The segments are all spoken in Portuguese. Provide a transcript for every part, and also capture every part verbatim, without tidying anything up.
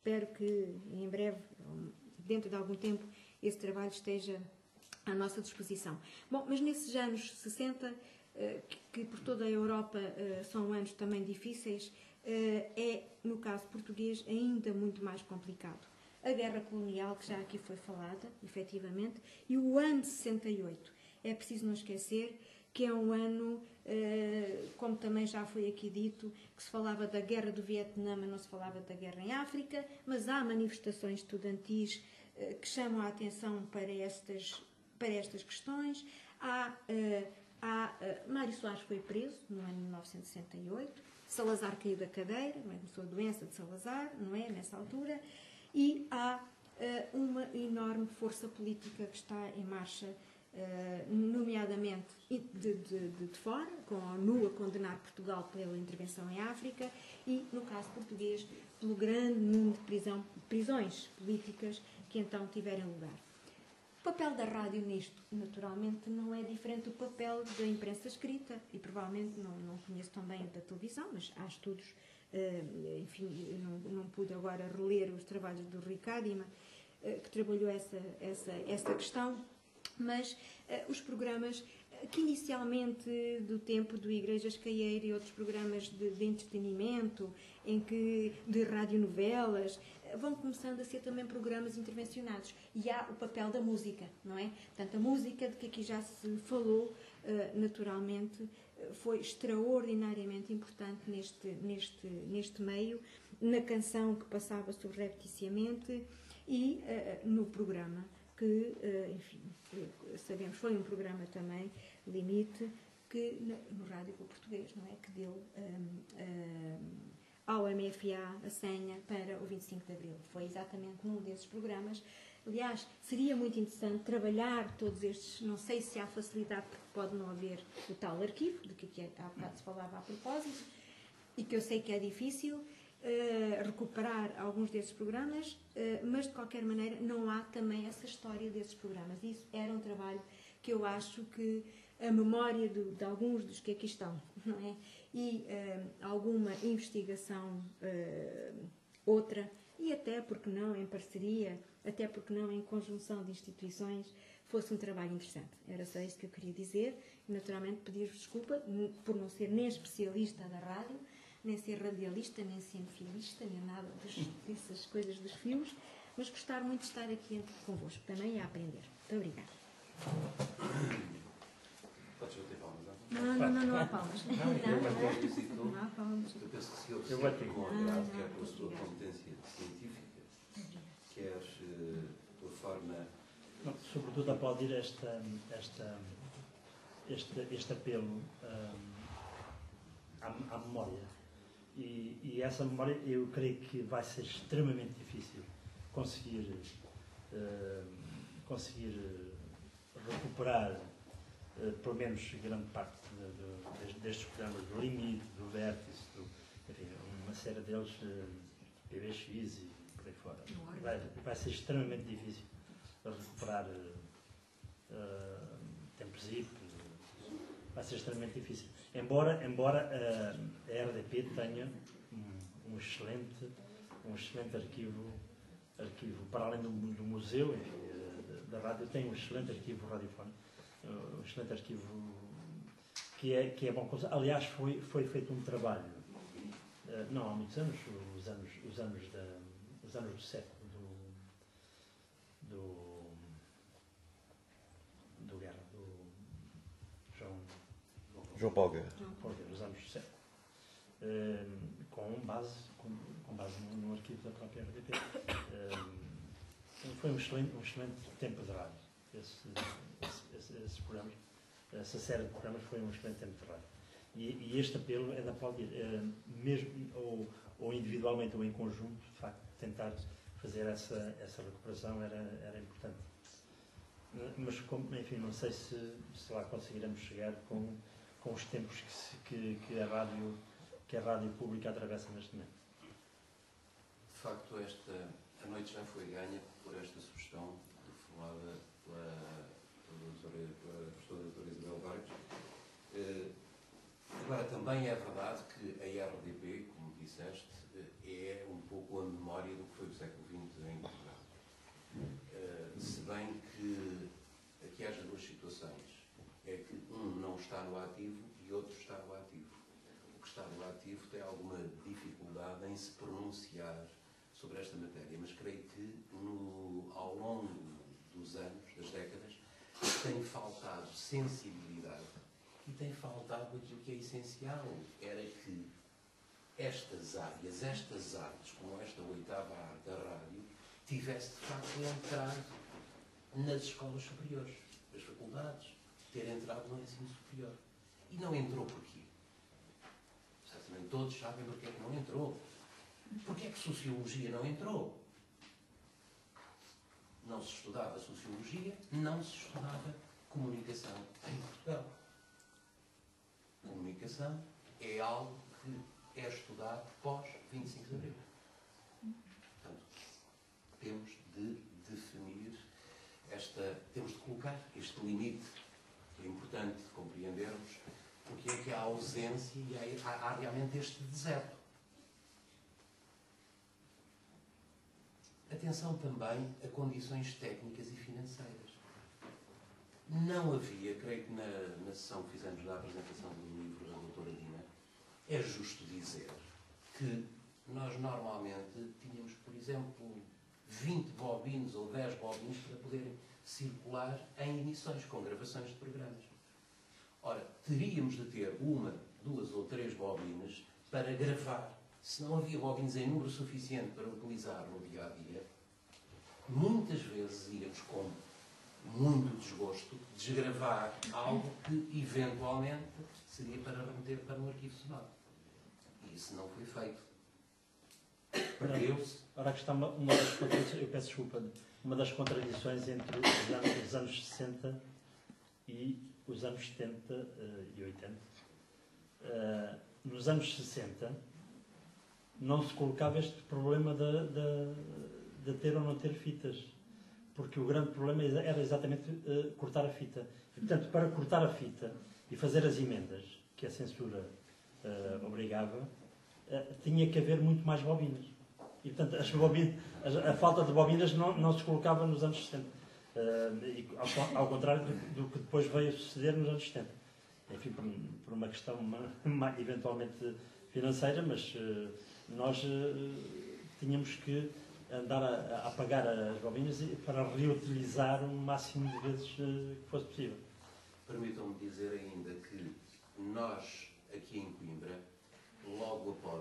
espero que em breve, dentro de algum tempo, esse trabalho esteja à nossa disposição. Bom, mas nesses anos sessenta, que, que por toda a Europa são anos também difíceis, é, no caso português, ainda muito mais complicado. A guerra colonial, que já aqui foi falada, efetivamente, e o ano de sessenta e oito. É preciso não esquecer que é um ano, como também já foi aqui dito, que se falava da guerra do Vietnã, mas não se falava da guerra em África, mas há manifestações estudantis que chamam a atenção para estas, para estas questões. Há, há, Mário Soares foi preso no ano de mil novecentos e sessenta e oito, Salazar caiu da cadeira, não é? Começou a doença de Salazar, não é? Nessa altura, e há uh, uma enorme força política que está em marcha, uh, nomeadamente de, de, de, de fora, com a ONU a condenar Portugal pela intervenção em África e, no caso português, pelo grande número de prisão, prisões políticas que então tiveram lugar. O papel da rádio nisto, naturalmente, não é diferente do papel da imprensa escrita e provavelmente não, não conheço tão bem da televisão, mas há estudos, uh, enfim, não, não pude agora reler os trabalhos do Ricardo Ima, uh, que trabalhou essa, essa, essa questão, mas uh, os programas que inicialmente do tempo do Igrejas Caieira e outros programas de, de entretenimento, em que, de radionovelas, vão começando a ser também programas intervencionados. E há o papel da música, não é? Portanto, a música de que aqui já se falou, naturalmente, foi extraordinariamente importante neste, neste, neste meio, na canção que passava subrepticiamente e uh, no programa, que, uh, enfim, sabemos, foi um programa também, Limite, que no Rádio Português, não é? Que deu um, um, ao M F A a senha para o vinte e cinco de Abril. Foi exatamente num desses programas. Aliás, seria muito interessante trabalhar todos estes, não sei se há facilidade, porque pode não haver o tal arquivo, de que há bocado se falava a propósito, e que eu sei que é difícil uh, recuperar alguns desses programas, uh, mas de qualquer maneira não há também essa história desses programas. Isso era um trabalho que eu acho que a memória de, de alguns dos que aqui estão, não é? E uh, alguma investigação uh, outra, e até porque não em parceria, até porque não em conjunção de instituições, fosse um trabalho interessante. Era só isso que eu queria dizer. E, naturalmente, pedir-vos desculpa por não ser nem especialista da rádio, nem ser radialista, nem cinefielista, nem nada dessas coisas dos fios, mas gostar muito de estar aqui convosco também a aprender. Muito obrigada. Podes bater palmas, não? Não, não, não, não há palmas. Não, não, não, não há palmas. Eu penso que se ele se bate com a grade, quer pela sua competência científica, quer uh, pela forma... Não, sobretudo aplaudir esta, esta, este, este apelo um, à, à memória. E, e essa memória eu creio que vai ser extremamente difícil conseguir, uh, conseguir recuperar uh, pelo menos grande parte de, de, destes programas do Limite, do Vértice, do, enfim, uma série deles, uh, P B X e por aí fora. Vai, vai ser extremamente difícil recuperar uh, uh, tempos zip, vai ser extremamente difícil. Embora, embora uh, a R D P tenha um, um, excelente, um excelente arquivo, arquivo para além do, do museu, enfim, uh, da rádio, tem um excelente arquivo radiofónico, uh, um excelente arquivo que é, que é bom. Aliás, foi, foi feito um trabalho, uh, não há muitos anos, os anos, os anos, da, os anos do século, do, do do Guerra, do João, João Paulo Guerra, dos anos sessenta, um, com base, com, com base no, no arquivo da própria R D P. Um, foi um excelente, um excelente tempo de rádio. Esse, esse, esse, esses programas, essa série de programas foi um excelente tempo de rádio. E, e este apelo é de aplaudir, uh, mesmo ou, ou individualmente ou em conjunto, de facto, tentar fazer essa, essa recuperação era, era importante. Mas, como, enfim, não sei se, se lá conseguiremos chegar com, com os tempos que, se, que, que, a rádio, que a rádio pública atravessa neste momento. De facto, esta, a noite já foi ganha por esta sugestão formulada pela, pela, pela professora doutora Isabel Vargas. Uh, agora, também é verdade que a R D P, como disseste, é um pouco a memória do que foi o século está no ativo e outro está no ativo. O que está no ativo tem alguma dificuldade em se pronunciar sobre esta matéria, mas creio que no, ao longo dos anos, das décadas, tem faltado sensibilidade e tem faltado aquilo que é essencial, era que estas áreas, estas artes, como esta oitava arte da rádio, tivesse de facto entrado nas escolas superiores, nas faculdades, ter entrado no ensino superior. E não entrou porquê? Certamente todos sabem porque é que não entrou. Porquê é que Sociologia não entrou? Não se estudava Sociologia, não se estudava Comunicação em Portugal. Comunicação é algo que é estudado pós vinte e cinco de abril. Portanto, temos de definir esta, temos de colocar este limite. É importante compreendermos porque é que há ausência e há, há, há realmente este deserto. Atenção também a condições técnicas e financeiras. Não havia, creio que na, na sessão que fizemos da apresentação do livro da doutora Dina, é justo dizer que nós normalmente tínhamos, por exemplo, vinte bobinos ou dez bobinos para poderem circular em emissões, com gravações de programas. Ora, teríamos de ter uma, duas ou três bobinas para gravar. Se não havia bobinas em número suficiente para utilizar no dia-a-dia, muitas vezes íamos com muito desgosto desgravar algo que, eventualmente, seria para remeter para um arquivo sonoro. E isso não foi feito. Perdeu-se. Ora, aqui está uma, uma das contradições, eu peço desculpa, uma das contradições entre os anos, os anos sessenta e os anos setenta uh, e oitenta. Uh, nos anos sessenta não se colocava este problema de, de, de ter ou não ter fitas, porque o grande problema era exatamente uh, cortar a fita. E, portanto, para cortar a fita e fazer as emendas, que a censura uh, obrigava, uh, tinha que haver muito mais bobinas. E, portanto, as bobinas, a, a falta de bobinas não, não se colocava nos anos sessenta. Uh, e, ao, ao contrário do, do que depois veio a suceder nos anos setenta. Enfim, por, por uma questão uma, uma, eventualmente financeira, mas uh, nós uh, tínhamos que andar a, a apagar as bobinas para reutilizar o máximo de vezes uh, que fosse possível. Permitam-me dizer ainda que nós, aqui em Coimbra, logo após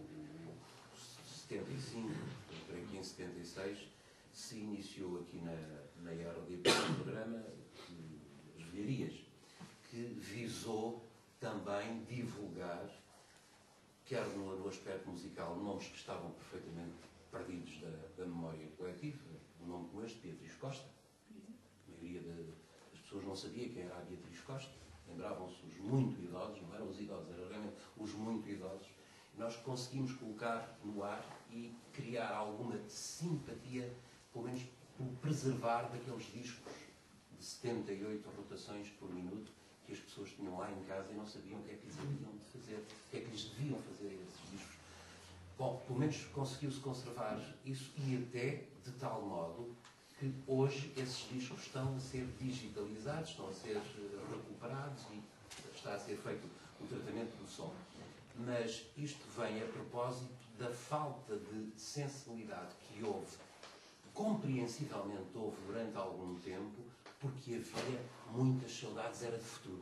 o setenta e cinco, creio que em setenta e seis, se iniciou aqui na, na I R D P um programa de As Velharias, que visou também divulgar, quer no, no aspecto musical, nomes que estavam perfeitamente perdidos da, da memória coletiva, um nome como este, Beatriz Costa. A maioria de, das pessoas não sabia quem era a Beatriz Costa. Lembravam-se os muito idosos, não eram os idosos, eram realmente os muito idosos. Nós conseguimos colocar no ar e criar alguma simpatia, pelo menos por preservar daqueles discos de setenta e oito rotações por minuto que as pessoas tinham lá em casa e não sabiam o que é que lhes haviam de fazer, o que é que lhes deviam fazer a esses discos. Bom, pelo menos conseguiu-se conservar isso e até de tal modo que hoje esses discos estão a ser digitalizados, estão a ser recuperados e está a ser feito o tratamento do som. Mas isto vem a propósito da falta de sensibilidade que houve, compreensivelmente houve durante algum tempo, porque havia muitas saudades, era de futuro.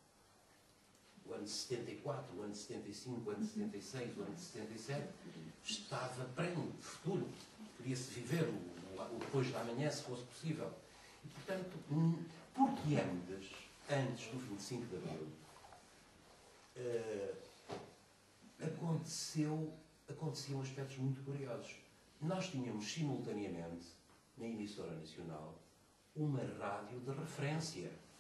O ano de setenta e quatro, o ano de setenta e cinco, o ano de setenta e seis, o ano de setenta e sete, estava prenho de futuro. Queria-se viver o, o depois da manhã, se fosse possível. E, portanto, porque antes, antes do vinte e cinco de abril, uh, aconteceu, aconteciam aspectos muito curiosos. Nós tínhamos simultaneamente, na emissora nacional, uma rádio de referência.